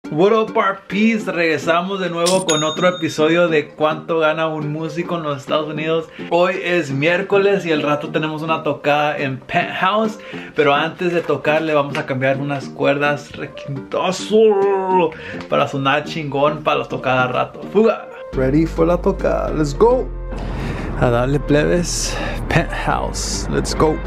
What up, RPs? Regresamos de nuevo con otro episodio de cuánto gana un músico en los Estados Unidos. Hoy es miércoles y al rato tenemos una tocada en Penthouse, pero antes de tocar le vamos a cambiar unas cuerdas requintazo para sonar chingón para las tocadas al rato. Fuga. Ready for la tocada. Let's go. A darle, plebes. Penthouse. Let's go.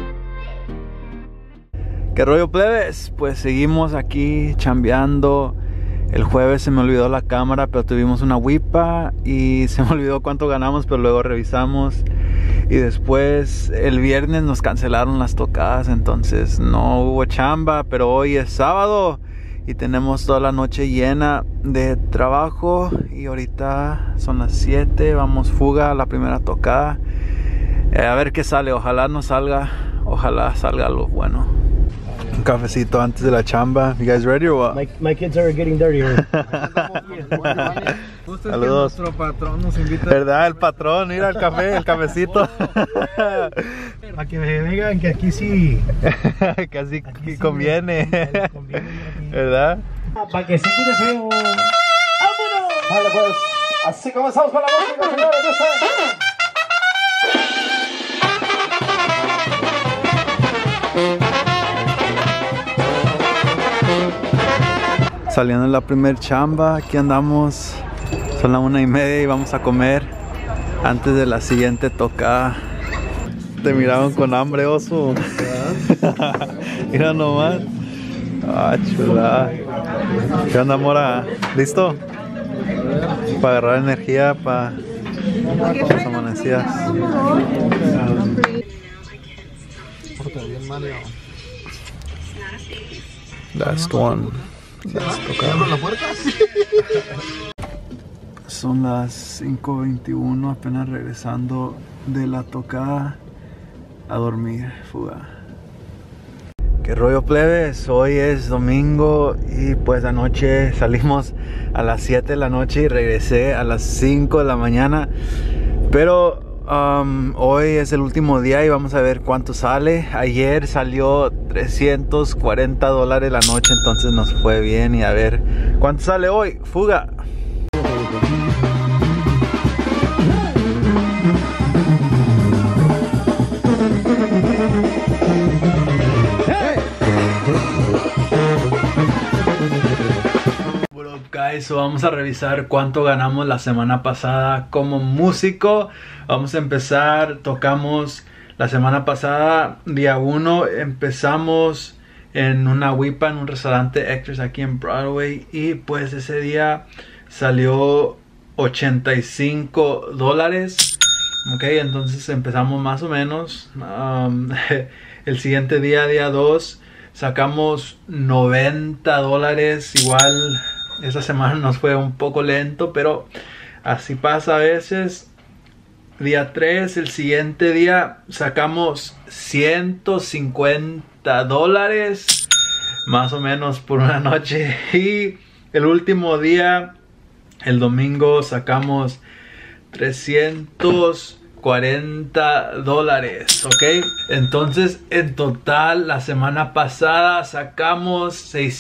¿Qué rollo, plebes? Pues seguimos aquí chambeando. El jueves se me olvidó la cámara, pero tuvimos una whipa y se me olvidó cuánto ganamos, pero luego revisamos. Y después el viernes nos cancelaron las tocadas, entonces no hubo chamba, pero hoy es sábado y tenemos toda la noche llena de trabajo. Y ahorita son las 7, vamos fuga a la primera tocada. A ver qué sale, ojalá salga algo bueno. Un cafecito antes de la chamba. You guys ready or what? My kids are getting dirtier. Saludos. Nuestro patrón nos invita. ¿Verdad? El patrón, mira el café, el cafecito. Para que me digan que aquí sí. Casi Aquí sí conviene. conviene aquí. ¿Verdad? Para que se quede feo. ¡Vámonos! Vale, pues, así comenzamos con la música, señores. Saliendo de la primer chamba, aquí andamos. Son las 1:30 y vamos a comer antes de la siguiente tocada. Te miraron con hambre, oso. Mira nomás. Ah, chula. ¿Qué onda, mora? ¿Listo? Para agarrar energía para las amanecidas. Last one. Son las 5:21, apenas regresando de la tocada a dormir, fuga. ¿Qué rollo, plebes? Hoy es domingo y pues anoche salimos a las 7 de la noche y regresé a las 5 de la mañana. Pero hoy es el último día y vamos a ver cuánto sale. Ayer salió $340 la noche, entonces nos fue bien. Y a ver cuánto sale hoy. Fuga. So vamos a revisar cuánto ganamos la semana pasada como músico. Vamos a empezar, tocamos la semana pasada, día 1, empezamos en una whipa en un restaurante Extras aquí en Broadway. Y pues ese día salió $85. Ok, entonces empezamos más o menos. El siguiente día, día 2, sacamos $90. Igual esta semana nos fue un poco lento, pero así pasa a veces. Día 3, el siguiente día, sacamos $150 más o menos por una noche. Y el último día, el domingo, sacamos $340. Ok, entonces en total la semana pasada sacamos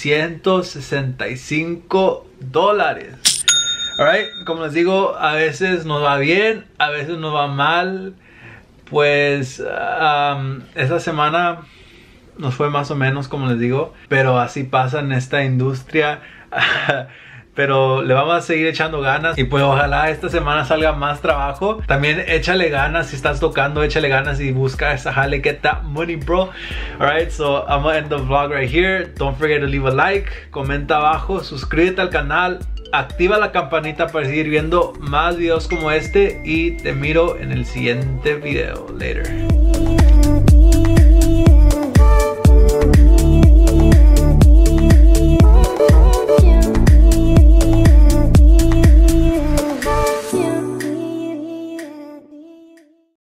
$665. Alright, como les digo, a veces nos va bien, a veces nos va mal. Pues esta semana nos fue más o menos, como les digo, pero así pasa en esta industria. Pero le vamos a seguir echando ganas y pues ojalá esta semana salga más trabajo. También échale ganas, si estás tocando, échale ganas y busca esa jale, get that money, bro. Alright, so I'm gonna end the vlog right here. Don't forget to leave a like, comenta abajo, suscríbete al canal, activa la campanita para seguir viendo más videos como este y te miro en el siguiente video. Later.